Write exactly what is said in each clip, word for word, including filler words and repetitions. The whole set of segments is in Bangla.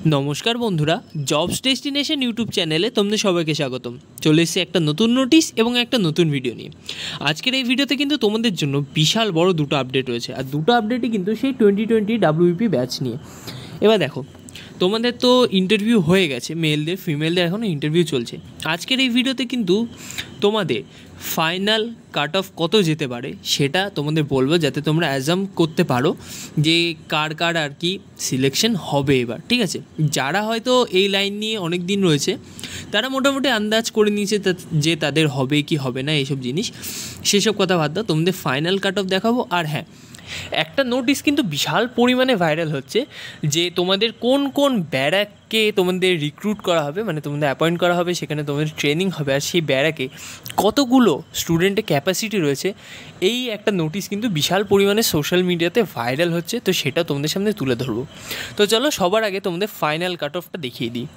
নমস্কার বন্ধুরা, জবস ডেস্টিনেশন ইউটিউব চ্যানেলে তোমাদের সবাইকে স্বাগতম। চলে এসেছি একটা নতুন নোটিশ এবং একটা নতুন ভিডিও নিয়ে। আজকের এই ভিডিওতে কিন্তু তোমাদের জন্য বিশাল বড় দুটো আপডেট রয়েছে, আর দুটো আপডেটই কিন্তু সেই টোয়েন্টি টোয়েন্টি ডাব্লিউপি ব্যাচ নিয়ে। এবার দেখো, তোমাদের তো ইন্টারভিউ হয়ে গেছে, মেলদের ফিমেলদের এখনও ইন্টারভিউ চলছে। আজকের এই ভিডিওতে কিন্তু তোমাদের ফাইনাল কাট অফ কত যেতে পারে সেটা তোমাদের বলবো, যাতে তোমরা অ্যাজাম করতে পারো যে কার কার আর কি সিলেকশন হবে এবার। ঠিক আছে, যারা হয়তো এই লাইন নিয়ে অনেক দিন রয়েছে তারা মোটামুটি আন্দাজ করে নিয়েছে যে তাদের হবে কি হবে না এইসব জিনিস, সেসব কথা বাদ দাও, তোমাদের ফাইনাল কাট অফ দেখাবো। আর হ্যাঁ, একটা নোটিশ কিন্তু বিশাল পরিমাণে ভাইরাল হচ্ছে যে তোমাদের কোন কোন ব্যারাককে তোমাদের রিক্রুট করা হবে, মানে তোমাদের অ্যাপয়েন্ট করা হবে, সেখানে তোমাদের ট্রেনিং হবে, আর সেই ব্যারাকে কতগুলো স্টুডেন্টের ক্যাপাসিটি রয়েছে, এই একটা নোটিশ কিন্তু বিশাল পরিমাণে সোশ্যাল মিডিয়াতে ভাইরাল হচ্ছে। তো সেটা তোমাদের সামনে তুলে ধরবো। তো চলো, সবার আগে তোমাদের ফাইনাল কাট অফটা দেখিয়ে দিই।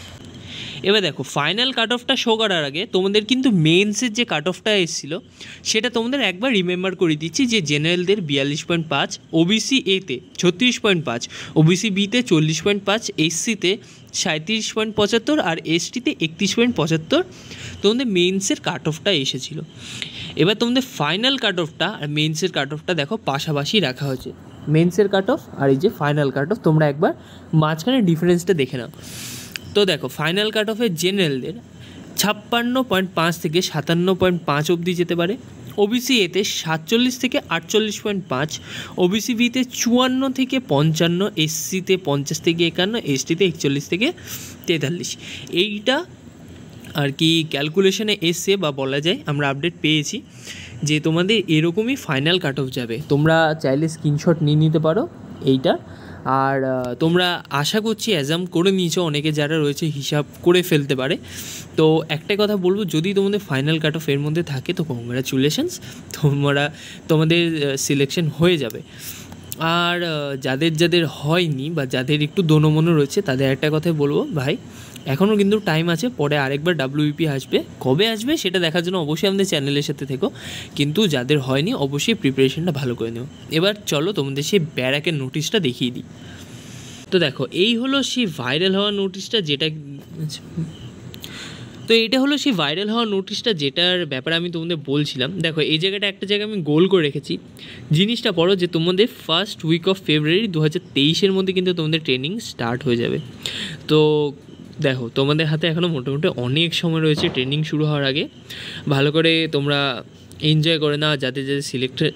এবার দেখো, ফাইনাল কাট অফটা শো করার আগে তোমাদের কিন্তু মেন্সের যে কাট অফটা এসেছিলো সেটা তোমাদের একবার রিমেম্বার করে দিচ্ছি, যে জেনারেলদের বিয়াল্লিশ পয়েন্ট পাঁচ, ওবিসি এতে ছত্রিশ পয়েন্ট পাঁচ, ওবিসি বিতে চল্লিশ পয়েন্ট পাঁচ, এসসিতে সাঁত্রিশ পয়েন্ট পঁচাত্তর আর এসটিতে একত্রিশ পয়েন্ট পঁচাত্তর তোমাদের মেন্সের কাট অফটা এসেছিলো। এবার তোমাদের ফাইনাল কাট অফটা আর মেন্সের কাট অফটা দেখো পাশাপাশি রাখা হয়েছে। মেন্সের কাট অফ আর এই যে ফাইনাল কাট অফ, তোমরা একবার মাঝখানে ডিফারেন্সটা দেখে নাও। তো দেখো, ফাইনাল কাট অফের জেনারেলদের ছাপ্পান্ন পয়েন্ট পাঁচ থেকে সাতান্ন পয়েন্ট পাঁচ অবধি যেতে পারে, ওবিসি এতে সাতচল্লিশ থেকে আটচল্লিশ পয়েন্ট পাঁচ, ওবিসি বিতে চুয়ান্ন থেকে পঞ্চান্ন, এসসিতে পঞ্চাশ থেকে একান্ন, এসটিতে একচল্লিশ থেকে তেতাল্লিশ। এইটা আর কি ক্যালকুলেশনে এসে বা বলা যায় আমরা আপডেট পেয়েছি যে তোমাদের এরকমই ফাইনাল কাট অফ যাবে। তোমরা চাইলে স্ক্রিনশট নিয়ে নিতে পারো এইটা। আর তোমরা আশা করছি অ্যাজাম করে নিয়েছো, অনেকে যারা রয়েছে হিসাব করে ফেলতে পারে। তো একটা কথা বলবো, যদি তোমাদের ফাইনাল কাট অফ এর মধ্যে থাকে তো কংগ্রাচুলেশনস, তোমরা তোমাদের সিলেকশন হয়ে যাবে। আর যাদের যাদের হয়নি বা যাদের একটু দোনোমনো রয়েছে তাদের একটা কথাই বলবো, ভাই এখনও কিন্তু টাইম আছে, পরে আরেকবার ডাব্লিউপি আসবে, কবে আসবে সেটা দেখার জন্য অবশ্যই আমাদের চ্যানেলের সাথে থেকো। কিন্তু যাদের হয়নি অবশ্যই প্রিপারেশনটা ভালো করে নেও। এবার চলো তোমাদের সেই ব্যারাকের নোটিশটা দেখিয়ে দিই। তো দেখো, এই হলো সেই ভাইরাল হওয়া নোটিশটা, যেটা তো এইটা হলো সেই ভাইরাল হওয়া নোটিশটা যেটার ব্যাপারে আমি তোমাদের বলছিলাম। দেখো, এই জায়গাটা একটা জায়গায় আমি গোল করে রেখেছি, জিনিসটা পড়ো যে তোমাদের ফার্স্ট উইক অফ ফেব্রুয়ারি দু হাজার তেইশের মধ্যে কিন্তু তোমাদের ট্রেনিং স্টার্ট হয়ে যাবে। তো দেখো, তোমাদের হাতে এখনও মোটামুটি অনেক সময় রয়েছে ট্রেনিং শুরু হওয়ার আগে। ভালো করে তোমরা এনজয় করে না, যাতে যাতে সিলেক্টেড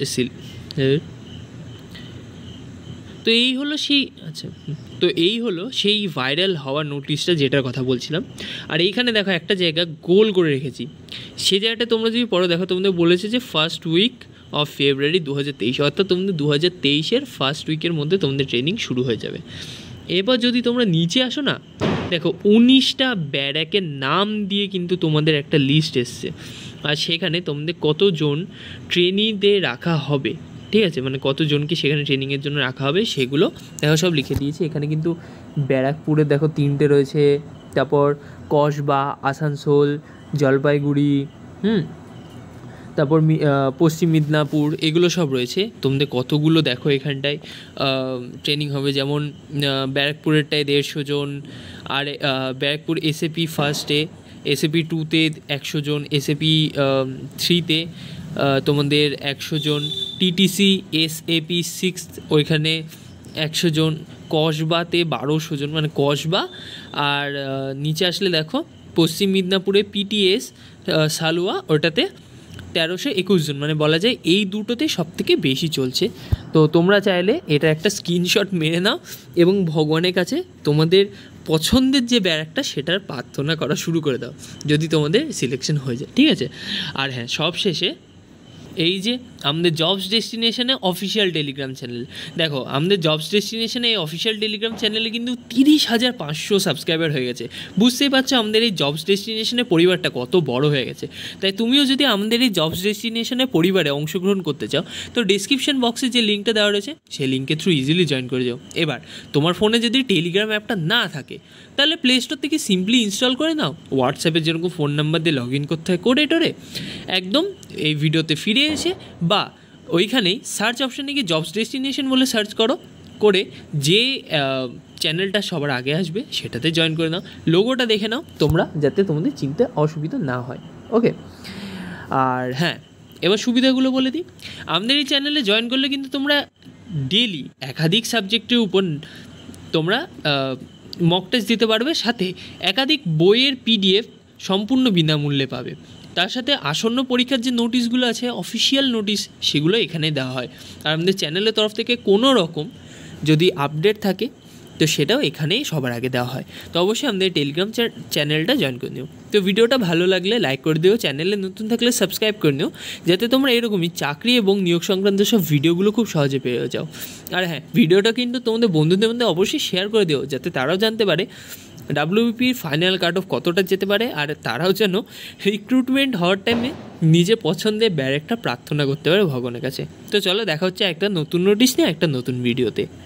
তো এই হলো সেই আচ্ছা তো এই হলো সেই ভাইরাল হওয়ার নোটিশটা যেটার কথা বলছিলাম। আর এইখানে দেখো একটা জায়গা গোল করে রেখেছি, সেই জায়গাটা তোমরা যদি পড়ো দেখো তোমাদের বলেছে যে ফার্স্ট উইক অফ ফেব্রুয়ারি দু হাজার তেইশ, অর্থাৎ তোমাদের দু হাজার তেইশের ফার্স্ট উইকের মধ্যে তোমাদের ট্রেনিং শুরু হয়ে যাবে। এবার যদি তোমরা নিচে আসো না, দেখো উনিশটা ব্যারাকের নাম দিয়ে কিন্তু তোমাদের একটা লিস্ট এসছে, আর সেখানে তোমাদের কতজন ট্রেনিংদের রাখা হবে, ঠিক আছে, মানে কতজনকে সেখানে ট্রেনিংয়ের জন্য রাখা হবে সেগুলো দেখো সব লিখে দিয়েছি। এখানে কিন্তু ব্যারাকপুরে দেখো তিনটে রয়েছে, তারপর কসবা, আসানসোল, জলপাইগুড়ি, হুম তারপর পশ্চিম মিদনাপুর, এগুলো সব রয়েছে। তোমাদের কতগুলো দেখো এখানটায় ট্রেনিং হবে, যেমন ব্যারাকপুরেরটায় দেড়শো জন, আর ব্যারাকপুর এসএপি ফার্স্টে, এসএপি টুতে একশো জন, এসএপি থ্রিতে তোমাদের একশো জন, টিটিসি এসএপি সিক্স ওইখানে একশো জন, কসবাতে বারোশো জন, মানে কসবা। আর নিচে আসলে দেখো পশ্চিম মিদনাপুরে পিটিএস সালুয়া, ওটাতে তেরোশো একুশ জন, মানে বলা যায় এই দুটোতে সব থেকে বেশি চলছে। তো তোমরা চাইলে এটা একটা স্ক্রিনশট মেরে নাও এবং ভগবানের কাছে তোমাদের পছন্দের যে ব্যারাকটা সেটার প্রার্থনা করা শুরু করে দাও, যদি তোমাদের সিলেকশন হয়ে যায়, ঠিক আছে। আর হ্যাঁ, সব শেষে এই যে আমাদের জবস ডেস্টিনেশনে অফিসিয়াল টেলিগ্রাম চ্যানেল, দেখো আমাদের জবস ডেস্টিনেশনে এই অফিসিয়াল টেলিগ্রাম চ্যানেলে কিন্তু তিরিশ হাজার পাঁচশো সাবস্ক্রাইবার হয়ে গেছে। বুঝতেই পারছো আমাদের এই জবস ডেস্টিনেশনের পরিবারটা কত বড় হয়ে গেছে। তাই তুমিও যদি আমাদের এই জবস ডেস্টিনেশনের পরিবারে অংশগ্রহণ করতে চাও তো ডিসক্রিপশন বক্সে যে লিঙ্কটা দেওয়া রয়েছে সেই লিঙ্কের থ্রু ইজিলি জয়েন করে যাও। এবার তোমার ফোনে যদি টেলিগ্রাম অ্যাপটা না থাকে তাহলে প্লে স্টোর থেকে সিম্পলি ইনস্টল করে নাও। হোয়াটসঅ্যাপে যেরকম ফোন নাম্বার দিয়ে লগ ইন করতে হয় কোডে টোরে, একদম এই ভিডিওতে ফিরে এসে বা ওইখানেই সার্চ অপশানে গিয়ে জবস ডেস্টিনেশন বলে সার্চ করো, করে যে চ্যানেলটা সবার আগে আসবে সেটাতে জয়েন করে নাও, লোগোটা দেখে নাও তোমরা, যাতে তোমাদের চিনতে অসুবিধা না হয়। ওকে, আর হ্যাঁ এবার সুবিধাগুলো বলে দিই। আমাদের এই চ্যানেলে জয়েন করলে কিন্তু তোমরা ডেলি একাধিক সাবজেক্টের উপর তোমরা মক টেস্ট দিতে পারবে, সাথে একাধিক বইয়ের পিডিএফ সম্পূর্ণ বিনামূল্যে পাবে। তার সাথে আসন্ন পরীক্ষার যে নোটিশগুলো আছে, অফিসিয়াল নোটিশ, সেগুলো এখানে দেওয়া হয়। আর আমাদের চ্যানেলের তরফ থেকে কোনো রকম যদি আপডেট থাকে তো সেটাও এখানেই সবার আগে দেওয়া হয়। তো অবশ্যই আমাদের টেলিগ্রাম চ্যানেলটা জয়েন করে নিও। তো ভিডিওটা ভালো লাগলে লাইক করে দিও, চ্যানেলে নতুন থাকলে সাবস্ক্রাইব করে নিও, যাতে তোমরা এরকমই চাকরি এবং নিয়োগ সংক্রান্ত সব ভিডিওগুলো খুব সহজে পেয়ে যাও। আর হ্যাঁ, ভিডিওটা কিন্তু তোমাদের বন্ধুদের মধ্যে অবশ্যই শেয়ার করে দিও, যাতে তারাও জানতে পারে ডাব্লিউবিপির ফাইনাল কাট অফ কতটা যেতে পারে, আর তারাও যেন রিক্রুটমেন্ট হওয়ার টাইমে নিজে পছন্দের ব্যারেকটা প্রার্থনা করতে পারে ভগবানের কাছে। তো চলো, দেখা হচ্ছে একটা নতুন নোটিশ নিয়ে একটা নতুন ভিডিওতে।